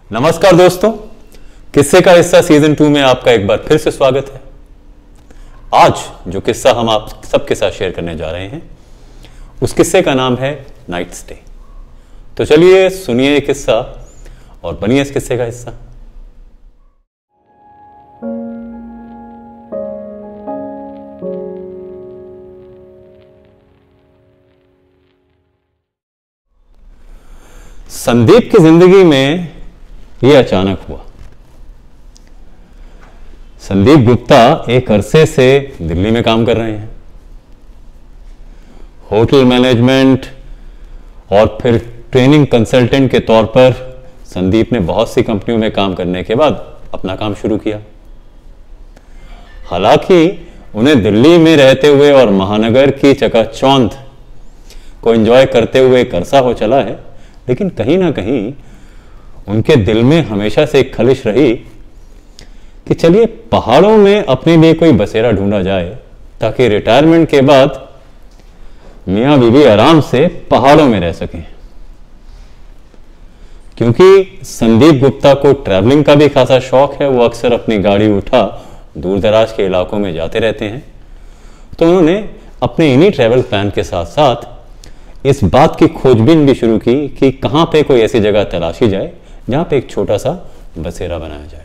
नमस्कार दोस्तों, किस्से का हिस्सा सीजन 2 में आपका एक बार फिर से स्वागत है। आज जो किस्सा हम आप सबके साथ शेयर करने जा रहे हैं उस किस्से का नाम है नाइट स्टे। तो चलिए सुनिए ये किस्सा और बनिए इस किस्से का हिस्सा। संदीप की जिंदगी में यह अचानक हुआ। संदीप गुप्ता एक अरसे से दिल्ली में काम कर रहे हैं। होटल मैनेजमेंट और फिर ट्रेनिंग कंसल्टेंट के तौर पर संदीप ने बहुत सी कंपनियों में काम करने के बाद अपना काम शुरू किया। हालांकि उन्हें दिल्ली में रहते हुए और महानगर की चकाचौंध को एंजॉय करते हुए एक अरसा हो चला है, लेकिन कहीं ना कहीं उनके दिल में हमेशा से एक खलिश रही कि चलिए पहाड़ों में अपने लिए कोई बसेरा ढूंढा जाए ताकि रिटायरमेंट के बाद मियां बीवी आराम से पहाड़ों में रह सकें। क्योंकि संदीप गुप्ता को ट्रैवलिंग का भी खासा शौक है, वो अक्सर अपनी गाड़ी उठा दूर दराज के इलाकों में जाते रहते हैं। तो उन्होंने अपने इन्हीं ट्रैवल प्लान के साथ साथ इस बात की खोजबीन भी शुरू की कि कहां पे कोई ऐसी जगह तलाशी जाए जहां पे एक छोटा सा बसेरा बनाया जाए।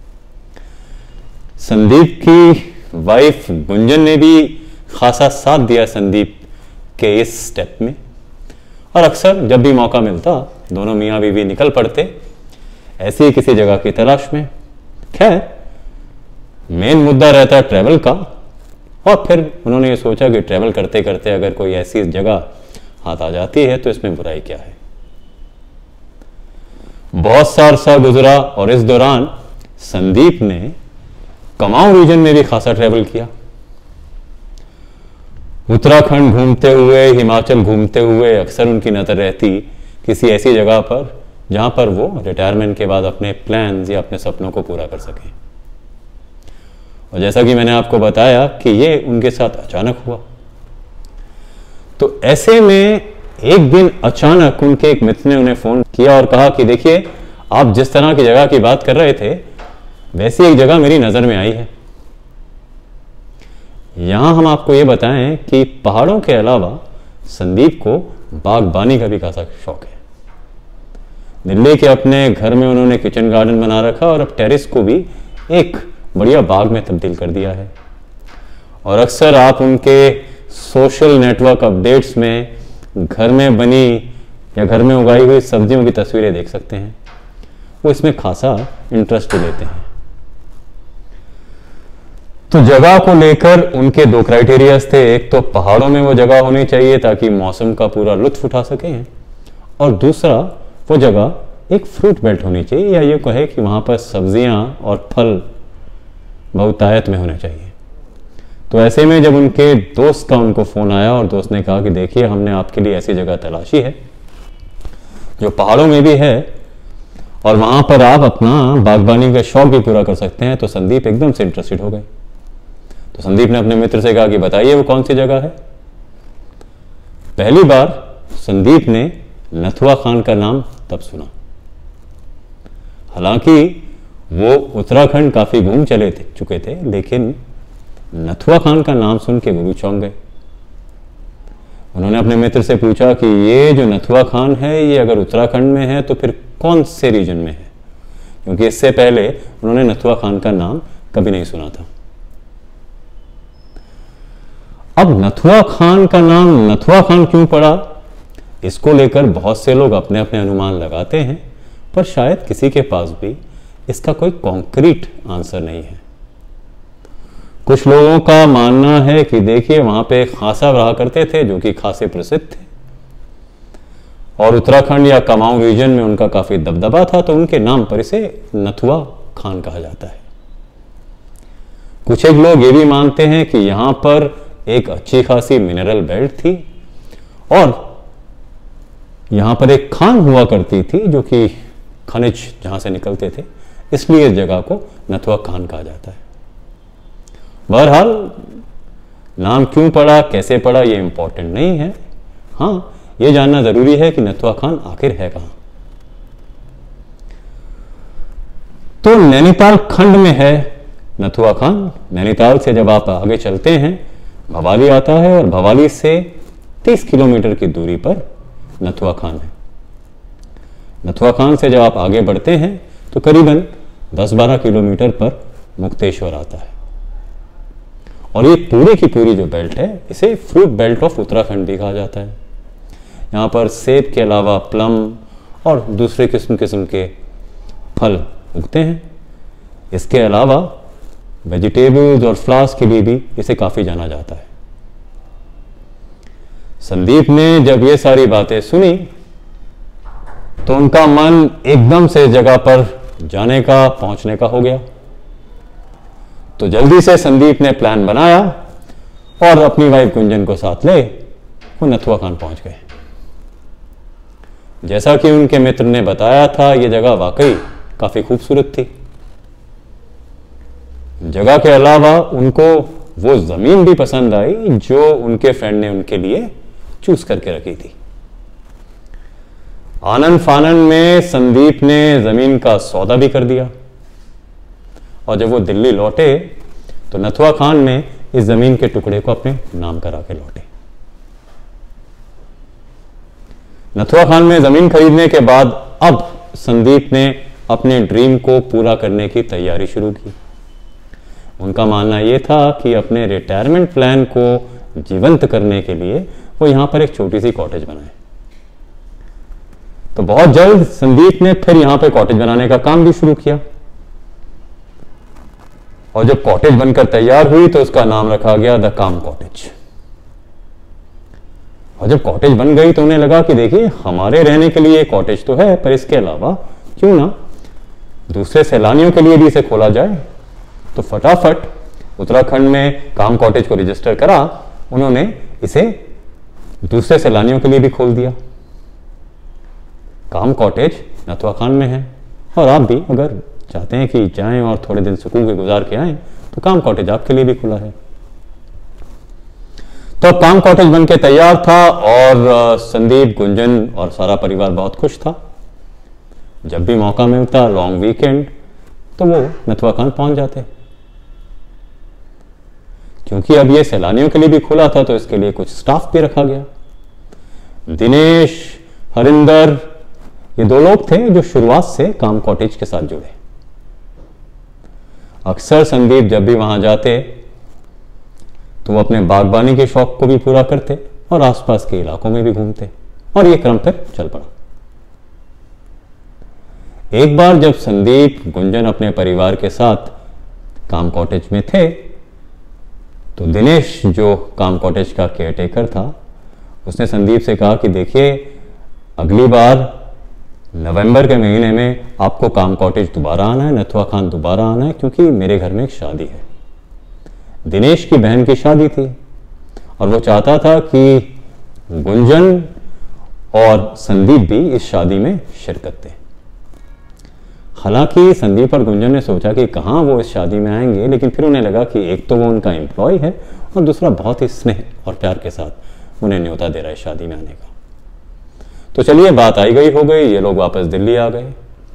संदीप की वाइफ गुंजन ने भी खासा साथ दिया संदीप के इस स्टेप में, और अक्सर जब भी मौका मिलता दोनों मियां बीवी निकल पड़ते ऐसी ही किसी जगह की तलाश में। खैर, मेन मुद्दा रहता ट्रैवल का, और फिर उन्होंने ये सोचा कि ट्रैवल करते करते अगर कोई ऐसी जगह हाथ आ जाती है तो इसमें बुराई क्या है। बहुत सा अरसा गुजरा और इस दौरान संदीप ने कुमाऊं रीजन में भी खासा ट्रैवल किया। उत्तराखंड घूमते हुए, हिमाचल घूमते हुए अक्सर उनकी नजर रहती किसी ऐसी जगह पर जहां पर वो रिटायरमेंट के बाद अपने प्लान्स या अपने सपनों को पूरा कर सकें। और जैसा कि मैंने आपको बताया कि ये उनके साथ अचानक हुआ। तो ऐसे में एक दिन अचानक उनके एक मित्र ने उन्हें फोन किया और कहा कि देखिए, आप जिस तरह की जगह की बात कर रहे थे वैसी एक जगह मेरी नजर में आई है। यहां हम आपको यह बताएं कि पहाड़ों के अलावा संदीप को बागबानी का भी खासा शौक है। दिल्ली के अपने घर में उन्होंने किचन गार्डन बना रखा और अब टेरेस को भी एक बढ़िया बाग में तब्दील कर दिया है। और अक्सर आप उनके सोशल नेटवर्क अपडेट्स में घर में बनी या घर में उगाई हुई सब्जियों की तस्वीरें देख सकते हैं। वो इसमें खासा इंटरेस्ट लेते हैं। तो जगह को लेकर उनके दो क्राइटेरियाज थे। एक तो पहाड़ों में वो जगह होनी चाहिए ताकि मौसम का पूरा लुत्फ उठा सकें, और दूसरा वो जगह एक फ्रूट बेल्ट होनी चाहिए, या ये कहे कि वहां पर सब्जियां और फल बहुतायत में होने चाहिए। तो ऐसे में जब उनके दोस्त का उनको फ़ोन आया और दोस्त ने कहा कि देखिए, हमने आपके लिए ऐसी जगह तलाशी है जो पहाड़ों में भी है और वहाँ पर आप अपना बागबानी का शौक भी पूरा कर सकते हैं, तो संदीप एकदम से इंटरेस्टेड हो गए। तो संदीप ने अपने मित्र से कहा कि बताइए वो कौन सी जगह है। पहली बार संदीप ने नथुआ खान का नाम तब सुना। हालांकि वो उत्तराखंड काफ़ी घूम चुके थे, लेकिन नथुआ खान का नाम सुन के गुरु चौंक गए। उन्होंने अपने मित्र से पूछा कि ये जो नथुआ खान है ये अगर उत्तराखंड में है तो फिर कौन से रीजन में है, क्योंकि इससे पहले उन्होंने नथुआ खान का नाम कभी नहीं सुना था। अब नथुआ खान का नाम नथुआ खान क्यों पड़ा, इसको लेकर बहुत से लोग अपने अपने अनुमान लगाते हैं, पर शायद किसी के पास भी इसका कोई कॉन्क्रीट आंसर नहीं है। कुछ लोगों का मानना है कि देखिए, वहां पे खासा रहा करते थे जो कि खासे प्रसिद्ध थे और उत्तराखंड या कुमाऊं रीजन में उनका काफी दबदबा था, तो उनके नाम पर इसे नथुआ खान कहा जाता है। कुछ एक लोग ये भी मानते हैं कि यहां पर एक अच्छी खासी मिनरल बेल्ट थी और यहां पर एक खान हुआ करती थी जो कि खनिज जहां से निकलते थे, इसलिए इस जगह को नथुआ खान कहा जाता है। बहरहाल नाम क्यों पड़ा, कैसे पड़ा, ये इंपॉर्टेंट नहीं है। हाँ, ये जानना जरूरी है कि नथुआ खान आखिर है कहां। तो नैनीताल खंड में है नथुआ खान। नैनीताल से जब आप आगे चलते हैं भवाली आता है और भवाली से 30 किलोमीटर की दूरी पर नथुआ खान है। नथुआ खान से जब आप आगे बढ़ते हैं तो करीबन 10-12 किलोमीटर पर मुक्तेश्वर आता है। और ये पूरी की पूरी जो बेल्ट है इसे फ्रूट बेल्ट ऑफ उत्तराखंड भी कहा जाता है। यहाँ पर सेब के अलावा प्लम और दूसरे किस्म के फल उगते हैं। इसके अलावा वेजिटेबल्स और फ्लावर्स के लिए भी इसे काफ़ी जाना जाता है। संदीप ने जब ये सारी बातें सुनी तो उनका मन एकदम से जगह पर जाने का, पहुंचने का हो गया। तो जल्दी से संदीप ने प्लान बनाया और अपनी वाइफ गुंजन को साथ ले वो नथुआ खान पहुंच गए। जैसा कि उनके मित्र ने बताया था, ये जगह वाकई काफी खूबसूरत थी। जगह के अलावा उनको वो जमीन भी पसंद आई जो उनके फ्रेंड ने उनके लिए चूज करके रखी थी। आनंद फानन में संदीप ने जमीन का सौदा भी कर दिया और जब वो दिल्ली लौटे तो नथुआ खान ने इस जमीन के टुकड़े को अपने नाम करा के लौटे। नथुआ खान में जमीन खरीदने के बाद अब संदीप ने अपने ड्रीम को पूरा करने की तैयारी शुरू की। उनका मानना यह था कि अपने रिटायरमेंट प्लान को जीवंत करने के लिए वो यहां पर एक छोटी सी कॉटेज बनाए। तो बहुत जल्द संदीप ने फिर यहां पे कॉटेज बनाने का काम भी शुरू किया और जब कॉटेज बनकर तैयार हुई तो उसका नाम रखा गया द काम कॉटेज। और जब कॉटेज बन गई तो उन्हें लगा कि देखिए हमारे रहने के लिए कॉटेज तो है, पर इसके अलावा क्यों ना दूसरे सैलानियों के लिए भी इसे खोला जाए। तो फटाफट उत्तराखंड में काम कॉटेज को रजिस्टर करा उन्होंने, इसे दूसरे सैलानियों के लिए भी खोल दिया। काम कॉटेज नथुआ खान में है और आप भी अगर चाहते हैं कि जाएं और थोड़े दिन सुकून के गुजार के आएं तो काम कॉटेज आपके लिए भी खुला है। तो काम कॉटेज बनके तैयार था और संदीप, गुंजन और सारा परिवार बहुत खुश था। जब भी मौका मिलता लॉन्ग वीकेंड तो वो नथुआ खान पहुंच जाते। क्योंकि अब ये सैलानियों के लिए भी खुला था तो इसके लिए कुछ स्टाफ भी रखा गया। दिनेश, हरिंदर, ये दो लोग थे जो शुरुआत से काम कॉटेज के साथ जुड़े। अक्सर संदीप जब भी वहां जाते तो वो अपने बागबानी के शौक को भी पूरा करते और आसपास के इलाकों में भी घूमते और ये क्रम फिर चल पड़ा। एक बार जब संदीप, गुंजन अपने परिवार के साथ काम कॉटेज में थे तो दिनेश, जो काम कॉटेज का केयरटेकर था, उसने संदीप से कहा कि देखिए अगली बार नवंबर के महीने में आपको काम कॉटेज दोबारा आना है, नथुआ खान दोबारा आना है, क्योंकि मेरे घर में एक शादी है। दिनेश की बहन की शादी थी और वो चाहता था कि गुंजन और संदीप भी इस शादी में शिरकत दें। हालांकि संदीप और गुंजन ने सोचा कि कहाँ वो इस शादी में आएंगे, लेकिन फिर उन्हें लगा कि एक तो वो उनका एम्प्लॉय है और दूसरा बहुत ही स्नेह और प्यार के साथ उन्हें न्योता दे रहा है शादी में आने का। तो चलिए बात आई गई हो गई, ये लोग वापस दिल्ली आ गए।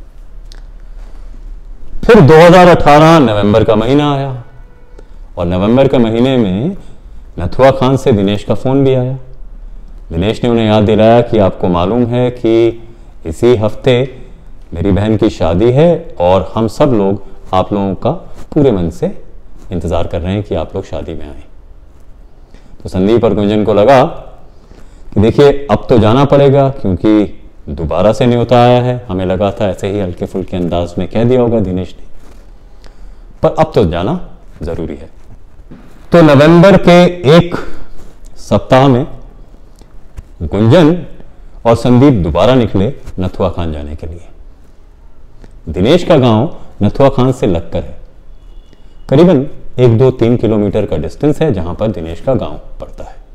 फिर 2018 नवंबर का महीना आया और नवंबर के महीने में नथुआ खान से दिनेश का फोन भी आया। दिनेश ने उन्हें याद दिलाया कि आपको मालूम है कि इसी हफ्ते मेरी बहन की शादी है और हम सब लोग आप लोगों का पूरे मन से इंतजार कर रहे हैं कि आप लोग शादी में आए। तो संदीप और गुंजन को लगा कि देखिए अब तो जाना पड़ेगा, क्योंकि दोबारा से न्योता आया है। हमें लगा था ऐसे ही हल्के फुल्के अंदाज में कह दिया होगा दिनेश ने, पर अब तो जाना जरूरी है। तो नवंबर के एक सप्ताह में गुंजन और संदीप दोबारा निकले नथुआ खान जाने के लिए। दिनेश का गांव नथुआ खान से लगकर है, करीबन 1-2-3 किलोमीटर का डिस्टेंस है जहां पर दिनेश का गांव पड़ता है।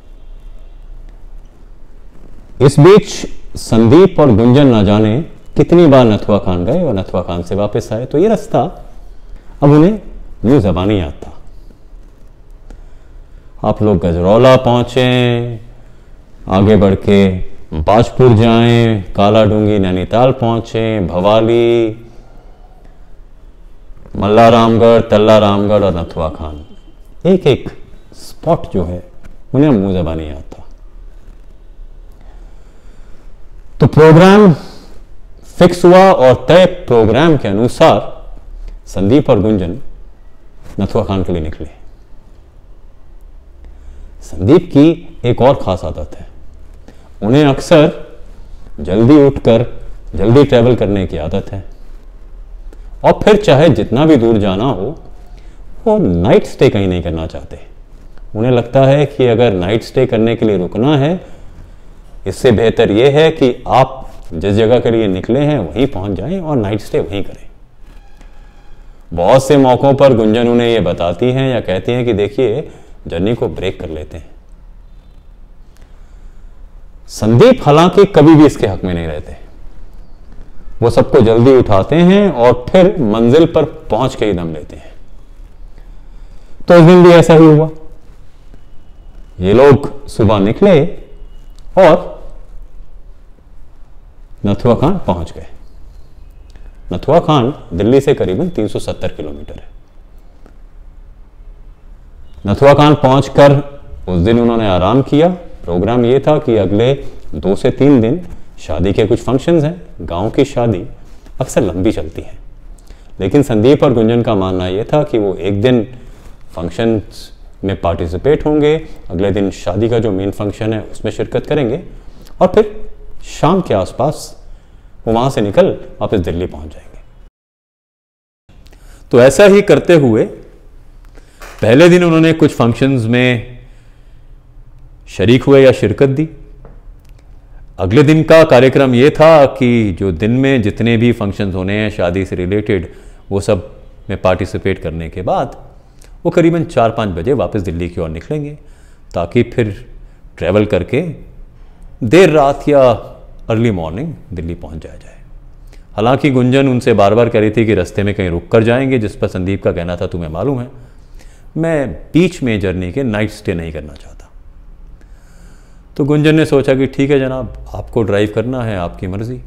इस बीच संदीप और गुंजन ना जाने कितनी बार नथुआ खान गए और नथुआ खान से वापस आए, तो ये रास्ता अब उन्हें यूं ज़बानी याद था। आप लोग गजरौला पहुंचे, आगे बढ़ के बाजपुर जाएं, काला डूंगी नैनीताल पहुंचे, भवाली, मल्ला रामगढ़, तल्ला रामगढ़ और नथुआ खान, एक एक स्पॉट जो है उन्हें मुंह ज़बानी याद था। तो प्रोग्राम फिक्स हुआ और तय प्रोग्राम के अनुसार संदीप और गुंजन नथुआ खान के लिए निकले। संदीप की एक और खास आदत है, उन्हें अक्सर जल्दी उठकर जल्दी ट्रैवल करने की आदत है और फिर चाहे जितना भी दूर जाना हो वो नाइट स्टे कहीं नहीं करना चाहते। उन्हें लगता है कि अगर नाइट स्टे करने के लिए रुकना है, इससे बेहतर यह है कि आप जिस जगह के लिए निकले हैं वहीं पहुंच जाएं और नाइट स्टे वहीं करें। बहुत से मौकों पर गुंजन उन्हें यह बताती हैं या कहती हैं कि देखिए जर्नी को ब्रेक कर लेते हैं। संदीप हालांकि कभी भी इसके हक में नहीं रहते, वो सबको जल्दी उठाते हैं और फिर मंजिल पर पहुंच के ही दम लेते हैं। तो इस दिन भी ऐसा ही हुआ। ये लोग सुबह निकले और नथुआ खान पहुंच गए। नथुआ खान दिल्ली से करीबन 370 किलोमीटर है। नथुआ खान पहुंचकर उस दिन उन्होंने आराम किया। प्रोग्राम ये था कि अगले 2 से 3 दिन शादी के कुछ फंक्शंस हैं। गांव की शादी अक्सर लंबी चलती है, लेकिन संदीप और गुंजन का मानना यह था कि वो एक दिन फंक्शंस में पार्टिसिपेट होंगे, अगले दिन शादी का जो मेन फंक्शन है उसमें शिरकत करेंगे और फिर शाम के आसपास वो वहां से निकल वापस दिल्ली पहुंच जाएंगे। तो ऐसा ही करते हुए पहले दिन उन्होंने कुछ फंक्शंस में शरीक हुए या शिरकत दी। अगले दिन का कार्यक्रम यह था कि जो दिन में जितने भी फंक्शंस होने हैं शादी से रिलेटेड, वो सब में पार्टिसिपेट करने के बाद वो करीबन 4-5 बजे वापस दिल्ली की ओर निकलेंगे, ताकि फिर ट्रैवल करके देर रात या अर्ली मॉर्निंग दिल्ली पहुंच जाया जाए। हालांकि गुंजन उनसे बार बार कह रही थी कि रास्ते में कहीं रुक कर जाएंगे, जिस पर संदीप का कहना था तुम्हें मालूम है मैं बीच में जर्नी के नाइट स्टे नहीं करना चाहता। तो गुंजन ने सोचा कि ठीक है जनाब, आपको ड्राइव करना है, आपकी मर्जी।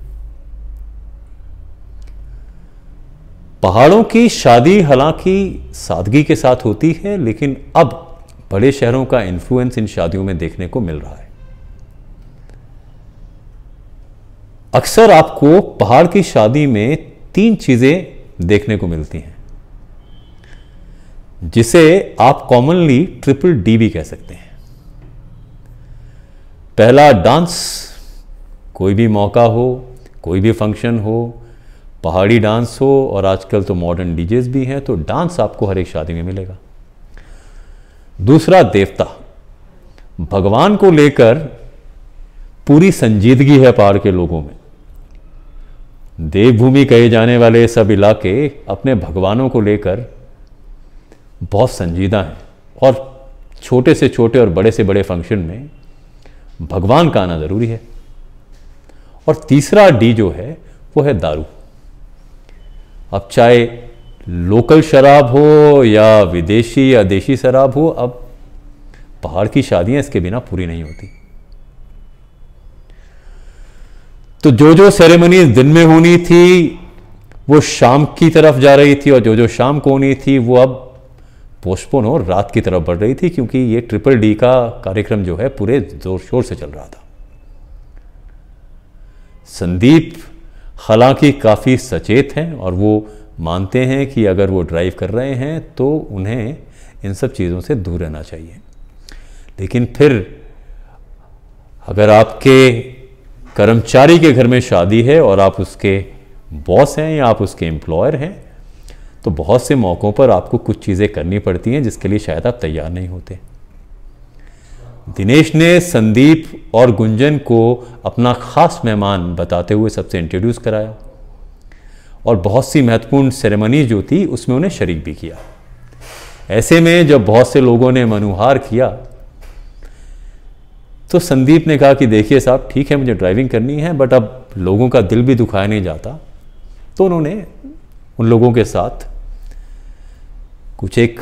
पहाड़ों की शादी हालांकि सादगी के साथ होती है, लेकिन अब बड़े शहरों का इन्फ्लुएंस इन शादियों में देखने को मिल रहा है। अक्सर आपको पहाड़ की शादी में 3 चीजें देखने को मिलती हैं, जिसे आप कॉमनली ट्रिपल डी भी कह सकते हैं। पहला, डांस। कोई भी मौका हो, कोई भी फंक्शन हो, पहाड़ी डांस हो, और आजकल तो मॉडर्न डीजेस भी हैं, तो डांस आपको हर एक शादी में मिलेगा। दूसरा, देवता। भगवान को लेकर पूरी संजीदगी है पहाड़ के लोगों में। देवभूमि कहे जाने वाले सब इलाके अपने भगवानों को लेकर बहुत संजीदा हैं, और छोटे से छोटे और बड़े से बड़े फंक्शन में भगवान का आना जरूरी है। और तीसरा डी जो है वो है दारू। अब चाहे लोकल शराब हो या विदेशी या देशी शराब हो, अब पहाड़ की शादियां इसके बिना पूरी नहीं होती। तो जो जो सेरेमनी दिन में होनी थी वो शाम की तरफ जा रही थी, और जो जो शाम को होनी थी वो अब पोस्टपोन हो रात की तरफ बढ़ रही थी, क्योंकि ये ट्रिपल डी का कार्यक्रम जो है पूरे जोर शोर से चल रहा था। संदीप हालांकि काफ़ी सचेत हैं और वो मानते हैं कि अगर वो ड्राइव कर रहे हैं तो उन्हें इन सब चीज़ों से दूर रहना चाहिए। लेकिन फिर अगर आपके कर्मचारी के घर में शादी है और आप उसके बॉस हैं या आप उसके एम्प्लॉयर हैं, तो बहुत से मौक़ों पर आपको कुछ चीज़ें करनी पड़ती हैं जिसके लिए शायद आप तैयार नहीं होते। दिनेश ने संदीप और गुंजन को अपना खास मेहमान बताते हुए सबसे इंट्रोड्यूस कराया, और बहुत सी महत्वपूर्ण सेरेमनी जो थी उसमें उन्हें शरीक भी किया। ऐसे में जब बहुत से लोगों ने मनुहार किया तो संदीप ने कहा कि देखिए साहब, ठीक है मुझे ड्राइविंग करनी है, बट अब लोगों का दिल भी दुखाया नहीं जाता। तो उन्होंने उन लोगों के साथ कुछ एक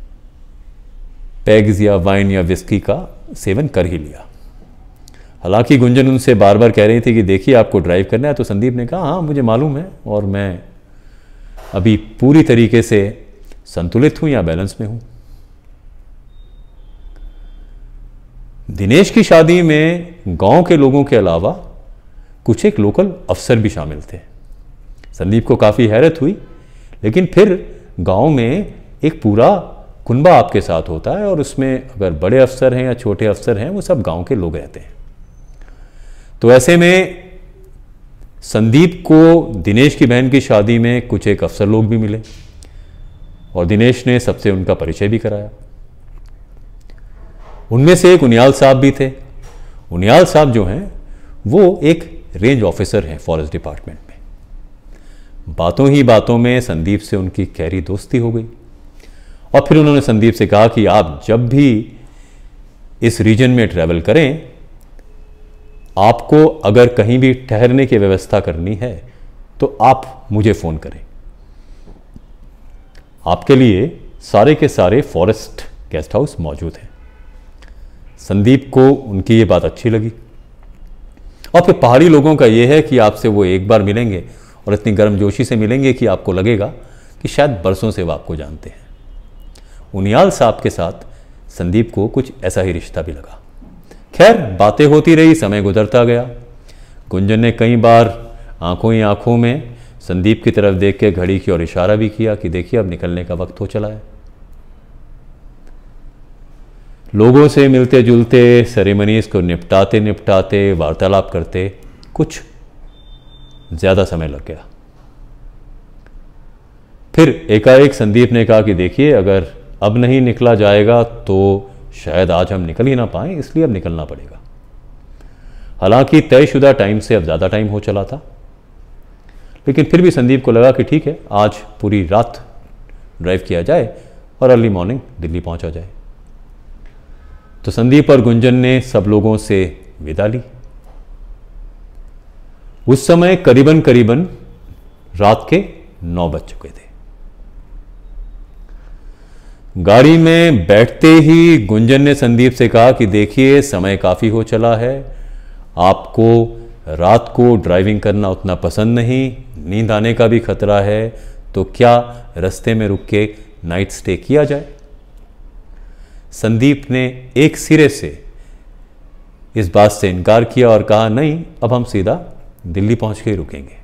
पैग्स या वाइन या विस्की का सेवन कर ही लिया। हालांकि गुंजन उनसे बार बार कह रही थी कि देखिए आपको ड्राइव करना है, तो संदीप ने कहा हाँ मुझे मालूम है और मैं अभी पूरी तरीके से संतुलित हूं या बैलेंस में हूं। दिनेश की शादी में गांव के लोगों के अलावा कुछ एक लोकल अफसर भी शामिल थे। संदीप को काफ़ी हैरत हुई, लेकिन फिर गांव में एक पूरा कुनबा आपके साथ होता है और उसमें अगर बड़े अफसर हैं या छोटे अफसर हैं, वो सब गांव के लोग रहते हैं। तो ऐसे में संदीप को दिनेश की बहन की शादी में कुछ एक अफसर लोग भी मिले और दिनेश ने सबसे उनका परिचय भी कराया। उनमें से एक उनियाल साहब भी थे। उनियाल साहब जो हैं वो एक रेंज ऑफिसर हैं फॉरेस्ट डिपार्टमेंट में। बातों ही बातों में संदीप से उनकी गहरी दोस्ती हो गई और फिर उन्होंने संदीप से कहा कि आप जब भी इस रीजन में ट्रैवल करें, आपको अगर कहीं भी ठहरने की व्यवस्था करनी है तो आप मुझे फ़ोन करें। आपके लिए सारे के सारे फॉरेस्ट गेस्ट हाउस मौजूद हैं। संदीप को उनकी ये बात अच्छी लगी। और फिर पहाड़ी लोगों का ये है कि आपसे वो एक बार मिलेंगे और इतनी गर्मजोशी से मिलेंगे कि आपको लगेगा कि शायद बरसों से वो आपको जानते हैं। उनियाल साहब के साथ संदीप को कुछ ऐसा ही रिश्ता भी लगा। खैर, बातें होती रही, समय गुजरता गया। गुंजन ने कई बार आंखों ही आंखों में संदीप की तरफ देख के घड़ी की ओर इशारा भी किया कि देखिए अब निकलने का वक्त हो चला है। लोगों से मिलते जुलते, सेरेमनीज को निपटाते निपटाते, वार्तालाप करते कुछ ज़्यादा समय लग गया। फिर एकाएक संदीप ने कहा कि देखिए अगर अब नहीं निकला जाएगा तो शायद आज हम निकल ही ना पाएं, इसलिए अब निकलना पड़ेगा। हालांकि तयशुदा टाइम से अब ज़्यादा टाइम हो चला था, लेकिन फिर भी संदीप को लगा कि ठीक है, आज पूरी रात ड्राइव किया जाए और अर्ली मॉर्निंग दिल्ली पहुंचा जाए। तो संदीप और गुंजन ने सब लोगों से विदा ली। उस समय करीबन करीबन रात के 9 बज चुके थे। गाड़ी में बैठते ही गुंजन ने संदीप से कहा कि देखिए समय काफ़ी हो चला है, आपको रात को ड्राइविंग करना उतना पसंद नहीं, नींद आने का भी खतरा है, तो क्या रास्ते में रुक के नाइट स्टे किया जाए। संदीप ने एक सिरे से इस बात से इनकार किया और कहा नहीं, अब हम सीधा दिल्ली पहुंच के ही रुकेंगे।